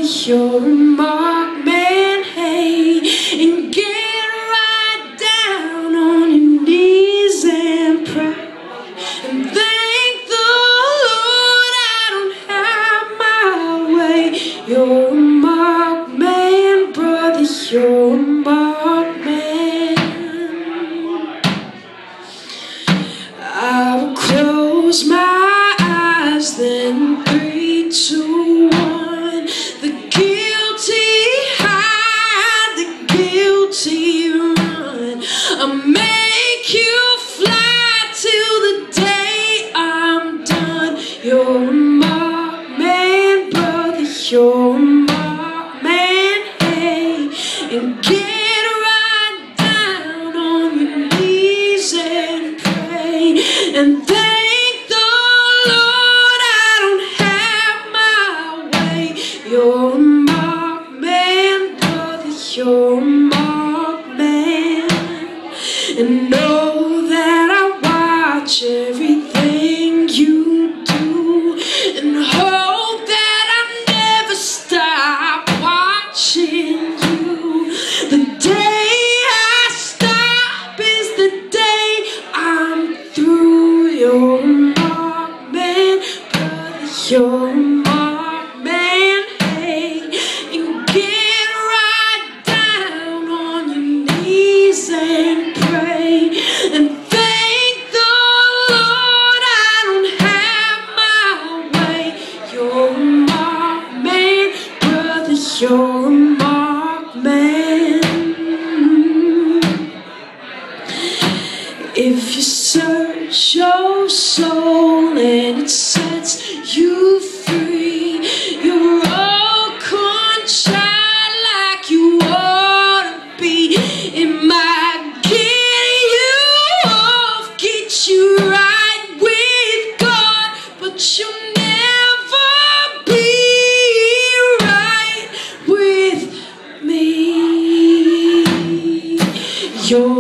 you're a marked man, hey, and get right down on your knees and pray and thank the Lord I don't have my way. You're a marked man, brother, you're a marked man. I will close my eyes, then 3, 2, 1. The guilty hide, the guilty run. I'll make you fly till the day I'm done. You're a marked man, brother, you're a marked man, hey, and get right down on your knees and pray and thank the Lord I don't have my way. You're a marked man, brother, you're a marked man, and know that I watch everything you do and hope that I never stop watching you. The day I stop is the day I'm through. You're a marked man, brother, you're a marked man, hey, and get right down on your knees and pray and thank the Lord I don't have my way. You're a marked man, brother, you're a marked man. If you search your soul and it sets you free, you're all contrite like you ought to be. It might get you off, get you right with God, but you'll never be right with me. You're